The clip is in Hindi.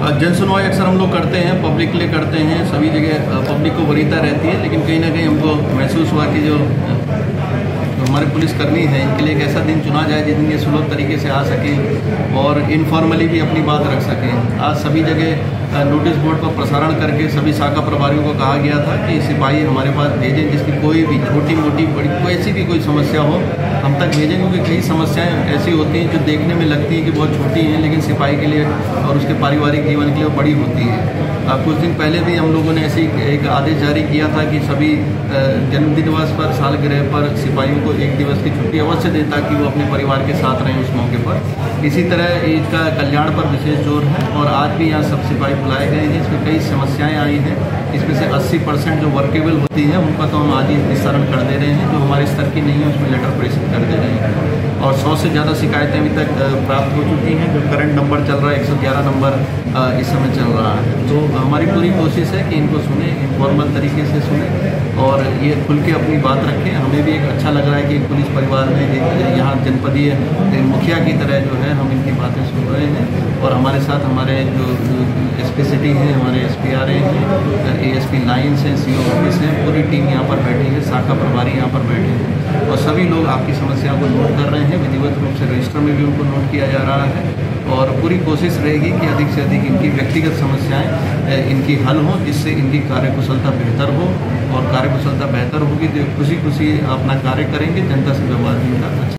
जन सुनवाई अक्सर हम लोग करते हैं, पब्लिक के लिए करते हैं, सभी जगह पब्लिक को वरीयता रहती है, लेकिन कहीं ना कहीं हमको महसूस हुआ कि जो हमारे पुलिसकर्मी हैं इनके लिए एक ऐसा दिन चुना जाए जिस दिन ये सुलभ तरीके से आ सकें और इनफॉर्मली भी अपनी बात रख सकें। आज सभी जगह नोटिस बोर्ड पर प्रसारण करके सभी शाखा प्रभारियों को कहा गया था कि सिपाही हमारे पास भेजें जिसकी कोई भी छोटी मोटी बड़ी कोई ऐसी भी कोई समस्या हो हम तक भेजें, क्योंकि कई समस्याएं ऐसी होती हैं जो देखने में लगती हैं कि बहुत छोटी हैं लेकिन सिपाही के लिए और उसके पारिवारिक जीवन के लिए बड़ी होती है। कुछ दिन पहले भी हम लोगों ने ऐसी एक आदेश जारी किया था कि सभी जन्मदिन दिवस पर, सालगिरह पर सिपाहियों को 1 दिवस की छुट्टी अवश्य दें ताकि वो अपने परिवार के साथ रहें उस मौके पर। इसी तरह ईद का कल्याण पर विशेष जोर है और आज भी यहाँ सब सिपाही बुलाए गए हैं। इसमें कई समस्याएं आई हैं, इसमें से 80% जो वर्केबल होती हैं उनका तो हम आज ही निस्तारण कर दे रहे हैं, जो हमारे स्तर की नहीं है उसमें लेटर प्रेषित कर दे रहे हैं। और 100 से ज़्यादा शिकायतें अभी तक प्राप्त हो चुकी हैं। जो करंट नंबर चल रहा है 111 नंबर इस समय चल रहा है। तो हमारी पूरी कोशिश है कि इनको सुने, इनफॉर्मल तरीके से सुने और ये खुल के अपनी बात रखें। हमें भी एक अच्छा लग रहा है कि एक पुलिस परिवार में एक यहाँ जनपदीय मुखिया की तरह जो है हम इनकी बातें सुन रहे हैं और हमारे साथ हमारे जो SP सिटी हैं, हमारे SP आ रहे हैं, ASP लाइन्स हैं, CO ऑफिस हैं, पूरी टीम यहाँ पर बैठी है, शाखा प्रभारी यहाँ पर बैठे हैं और सभी लोग आपकी समस्या को नोट कर रहे हैं। विधिवत रूप से रजिस्टर में भी उनको नोट किया जा रहा है और पूरी कोशिश रहेगी कि अधिक से अधिक इनकी व्यक्तिगत समस्याएं इनकी हल हों, जिससे इनकी कार्यकुशलता बेहतर हो और कार्यकुशलता बेहतर होगी तो खुशी खुशी अपना कार्य करेंगे, जनता से व्यवहार भी इनका अच्छा